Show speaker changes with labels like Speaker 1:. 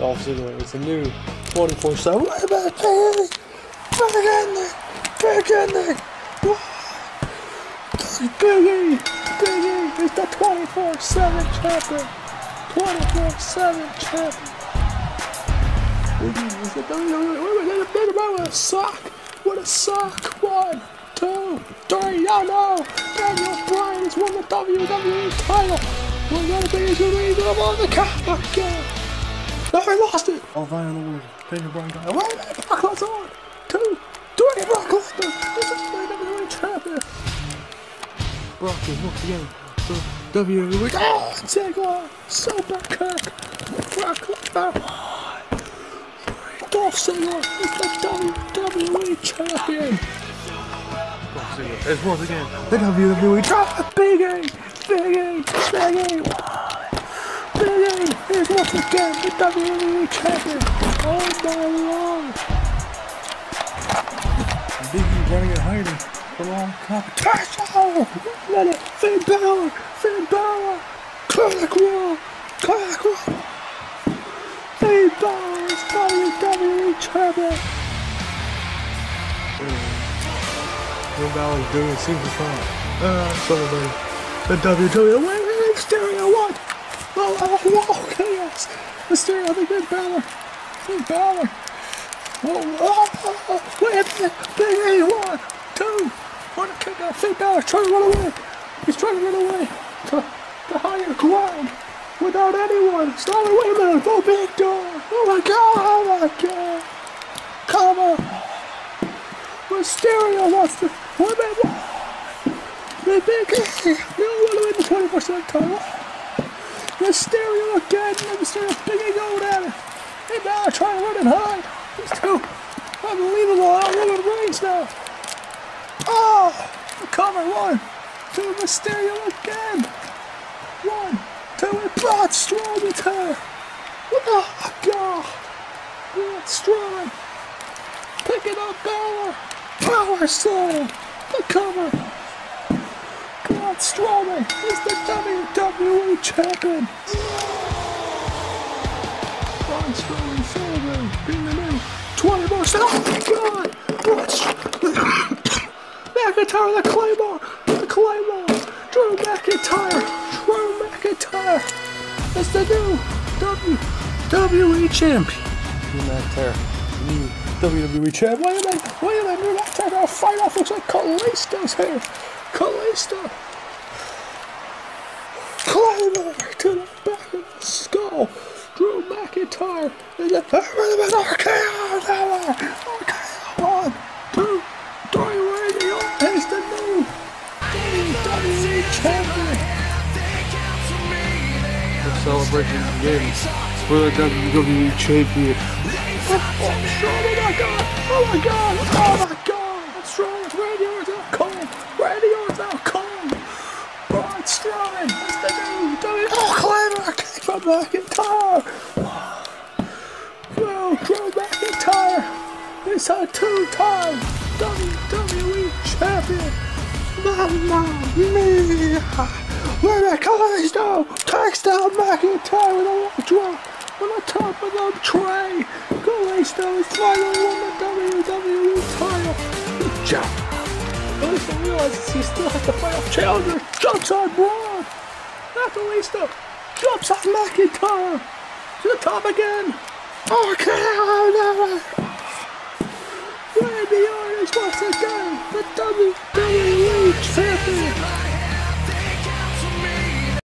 Speaker 1: Dolph Ziggler is the new 24/7. Wait a minute, Big E, Big E is the 24/7 champion. 24/7 champion. Big E is the WWE. With a sock. With a sock. 1, 2, 3. Oh no! Daniel Bryan has won the WWE title. We're gonna be on the count again. No, I lost it. All Violent Order. Daniel Bryan got it. Wait a minute. Brock Lesnar on. 2, 3. Brock Lesnar is the WWE champion. Brock is once again the WWE. Oh, Ziggler. Super kick. Brock Lesnar. Dolph Ziggler is the WWE champion. Dolph Ziggler is once again the WWE champion. Big E. Big E. Big E. Big E is once again the WWE champion. Oh my lord. Big E running and hiding for long competition. Oh, let it. Finn Balor. Classic Raw. Finn Balor is WWE champion. Finn Balor is doing Superstar. Celebrating the WWE. Wait, Mysterio won. Oh, chaos. Mysterio, I think Finn Balor. Wait a minute. Big E, 1, 2. Want to kick out Finn Balor, trying to run away. He's trying to run away to the higher ground without anyone. Stop it, wait a minute. Oh, big door. Oh my god. Come on. Mysterio wants to. Wait a minute. The Big E. You don't want to win the 24/7 title. Mysterio again. Mysterio, Big E going at it. Hey, Balor trying to run and hide. These two unbelievable out Roman Reigns now. Oh, the cover. 1, 2, Mysterio again. 1, 2, and Braun Strowman's here. Oh god. Braun Strowman. Picking up Balor. Power slam. The cover. Braun Strowman is the WWE champion. Braun Strowman celebrating being the new 24/7. Oh my god! McIntyre, the Claymore! Drew McIntyre is the new WWE champion. Drew McIntyre, the new WWE champion. Wait a minute, Drew McIntyre got a fight off. Looks like Kalisto's here. Kalisto. Claymore to the back of the skull. Drew McIntyre is a RKO. 1, 2, 3. Randy Orton is the new WWE champion. The celebration begins for the WWE champion. Oh my god! That's right. Randy Orton's out cold. Braun Strowman is the new WWE. Oh, Claymore kick from McIntyre. Well, Drew McIntyre is a 2-time WWE champion. Mamma mia! Where Kalisto takes down McIntyre with a low drop on the top of the tray. Kalisto is finally won the WWE title. Good job. Kalisto realizes he still has to fight off challenger. Jumps on Braun. Now Kalisto jumps on McIntyre to the top again. Okay, Randy Orton is once again the WWE